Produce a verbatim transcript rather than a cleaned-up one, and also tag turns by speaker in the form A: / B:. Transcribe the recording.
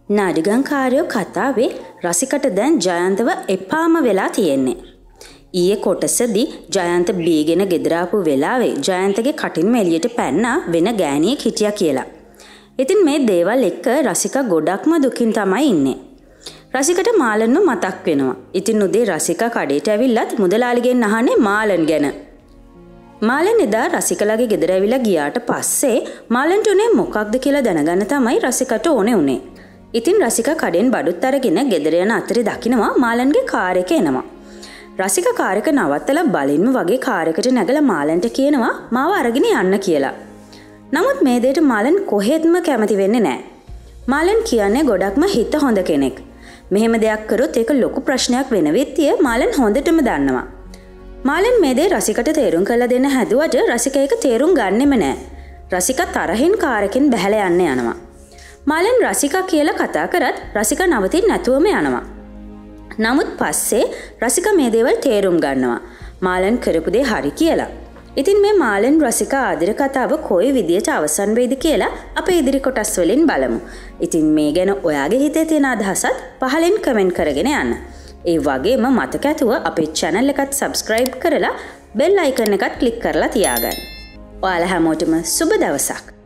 A: නාඩගම්කාරයෝ කතාවේ රසිකට දැන් ජයන්තව එපාම වෙලා තියෙන්නේ. ඊයේ කොටසදී ජයන්ත බීගෙන ගෙදර ආපු වෙලාවේ ජයන්තගේ කටින්ම එළියට පැන්නා වෙන ගෑණියෙක් හිටියා කියලා. ඉතින් මේ දේවල් එක්ක රසිකා ගොඩක්ම දුකින් තමයි ඉන්නේ. රසිකට මාලන්ව මතක් වෙනවා. ඉතින් උදේ රසිකා කඩේට ඇවිල්ලත් මුදලාලිගෙන් අහන්නේ මාලන් ගැන. මාලන් එදා රසිකලාගේ ගෙදර ඇවිල්ලා ගියාට පස්සේ මාලන්ට උනේ මොකක්ද කියලා දැනගන්න තමයි රසිකට ඕනේ උනේ. ඉතින් රසිකා කඩෙන් බඩුත් අරගෙන ගෙදර යන අතරේ දකිනවා මාලන්ගේ කාර් එක එනවා. රසිකා කාර් එක නවත්තලා බලින්ම වගේ කාර් එකට නැගලා මාලන්ට කියනවා මාව අරගෙන යන්න කියලා. නමුත් මේ දෙයට මාලන් කොහෙත්ම කැමති වෙන්නේ නැහැ. මාලන් කියන්නේ ගොඩක්ම හිත හොඳ කෙනෙක්. මෙහෙම දෙයක් කරොත් ඒක ලොකු ප්‍රශ්නයක් වෙන විත්තිය මාලන් හොඳටම දන්නවා. මාලන් මේ දේ රසිකට තේරුම් කරලා දෙන්න හැදුවට රසිකා ඒක තේරුම් ගන්නෙම නැහැ. රසිකා තරහින් කාර් එකෙන් බැහැලා යන්න යනවා. මාලන් රසිකා කියලා කතා කරත් රසිකා නවතින්නේ නැතුවම යනවා. නමුත් පස්සේ රසිකා මේ දේවල් තේරුම් ගන්නවා. මාලන් කරපු දේ හරි කියලා. ඉතින් මේ මාලන් රසිකා ආදර කතාව කොයි විදියට අවසන් වෙයිද කියලා අපේ ඉදිරි කොටස් වලින් බලමු. ඉතින් මේ ගැන ඔයාගේ හිතේ තියෙන අදහසත් පහලින් කමෙන්ට් කරගෙන යන්න. ඒ වගේම මතක ඇතුව අපේ channel එකත් subscribe කරලා bell icon එකත් click කරලා තියාගන්න. ඔයාලා හැමෝටම සුබ දවසක්.